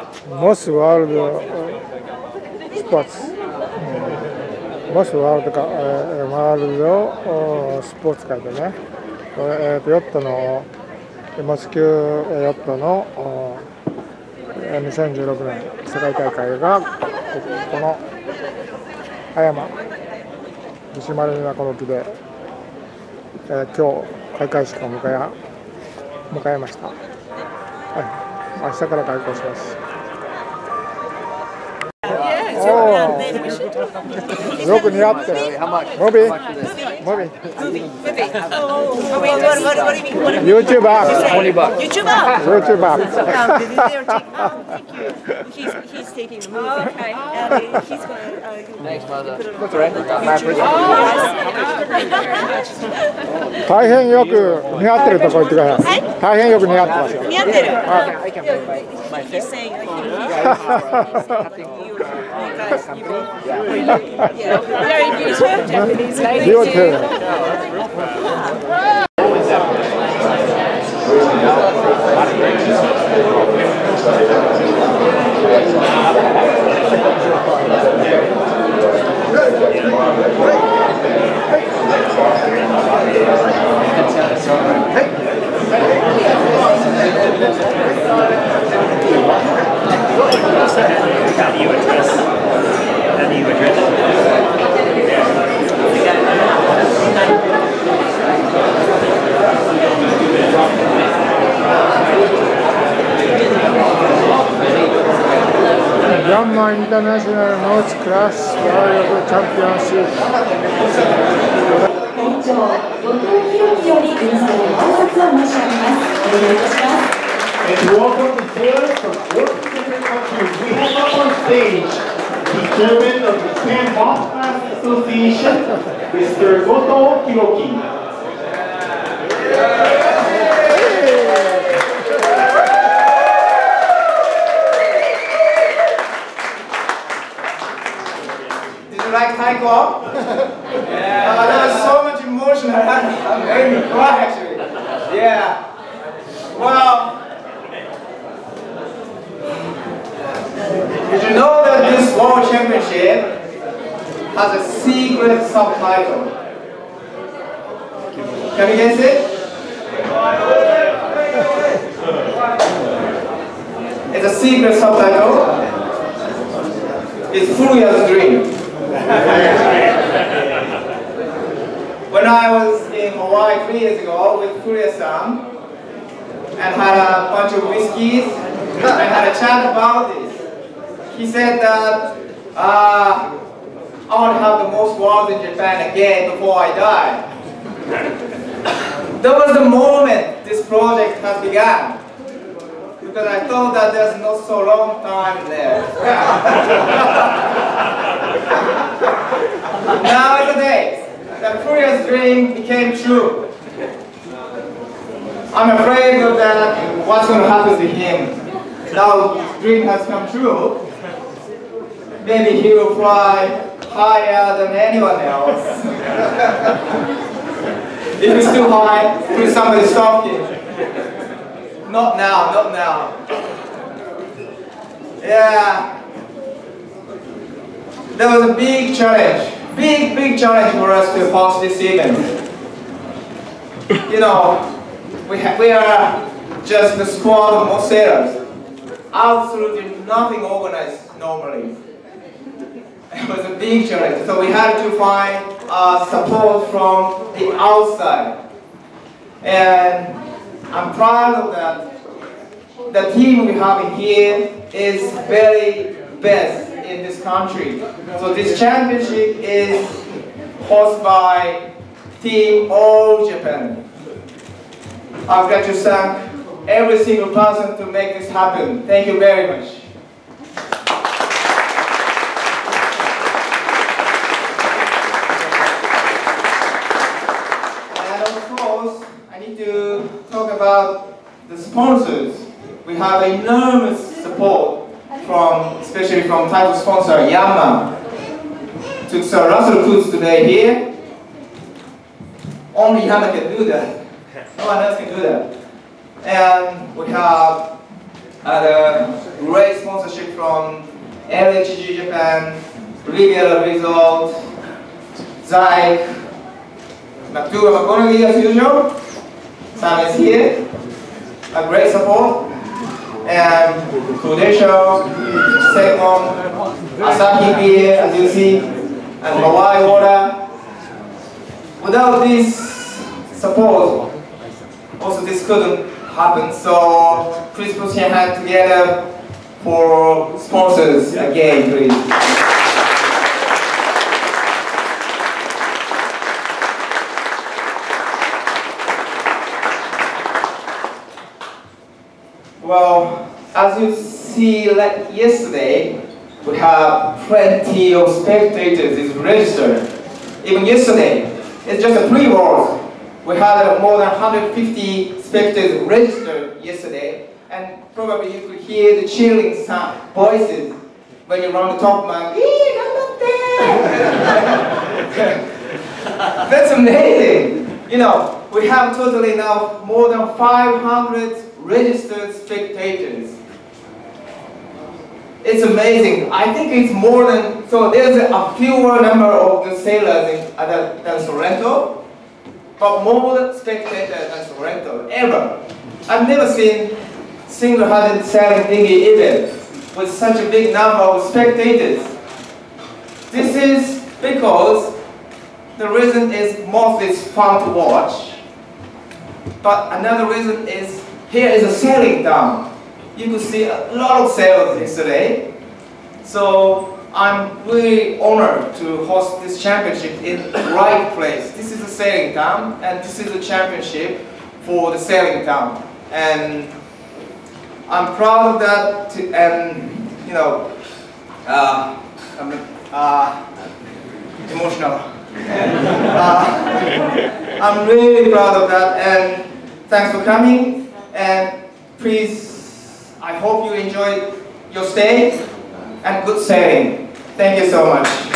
モスワールドスポーツ、モスワールドワールドスポーツ界でね、ヨットのモス級ヨットの2016年世界大会がこの葉山西丸港沖で、今日開会式を迎えました。はい、明日から開校します。よく似合ってる。モビー。YouTuber. He's taking the movie. Okay. And he's going to. Thanks, mother. That's right. My 大変よく似合ってるとこ言ってください。大変よく似合ってますよ。 似合ってる。 I can play my He's saying like very beautiful Japanese lady. Myanmar International Notes Class World Championship. 会長、後藤弘樹より皆様に挨拶を申し上げます。お願いいたします。 And welcome the sailors from 4 different countries. We have up on stage the chairman of the Japan Moss Class Association, Mr. Goto Hiroki. Like taiko? Yeah. There was so much emotion. I'm very cry actually. Yeah. Well, did you know that this World Championship has a secret subtitle? Can you guess it? It's a secret subtitle. It's Furuya's Dream. When I was in Hawaii 3 years ago with Furuya-san and had a bunch of whiskeys and had a chat about this, he said that I want to have the most worlds in Japan again before I die. That was the moment this project has begun, because I thought that there's not so long time there. Nowadays, the Furuya's dream became true. I'm afraid of that, what's going to happen to him. Now his dream has come true. Maybe he will fly higher than anyone else. If it's too high, will somebody stop him? Not now, not now. Yeah. There was a big challenge. Big challenge for us to host this event. You know, we are just the squad of most sailors. Absolutely nothing organized normally. It was a big challenge, so we had to find support from the outside. And I'm proud of that. The team we have in here is very best in this country. So this championship is hosted by Team All Japan. I'd like to thank every single person to make this happen. Thank you very much. And of course, I need to talk about the sponsors. We have enormous support especially from title sponsor Yamaha. Took Sir Russell Foods today here. Only Yamaha can do that. No one else can do that. And we have great sponsorship from LHG Japan, Riviera Resort, Zyke, McDougal McGonaghy as usual. Sam is here. A great support. And Prudential, Secom, Asahi Beer, as you see, and Hawaii Water. Without this support, also this couldn't happen. So please put your hands together for sponsors again, please. Well, as you see, like yesterday, we have plenty of spectators is registered. Even yesterday, it's just a pre-world. We had more than 150 spectators registered yesterday, and probably you could hear the cheering sound, voices when you run the top man. That's amazing. You know, we have totally now more than 500 registered spectators. It's amazing. I think it's more than, so there's a fewer number of the sailors than Sorrento, but more spectators than Sorrento, ever. I've never seen single-handed sailing dinghy event with such a big number of spectators. This is because the reason is mostly it's fun to watch, but another reason is here is a sailing town. You could see a lot of sailors yesterday. So I'm really honored to host this championship in the right place. This is a sailing town, and this is a championship for the sailing town. And I'm proud of that, and you know, I'm emotional. I'm really proud of that, and thanks for coming. And please, I hope you enjoyed your stay and good sailing. Thank you so much.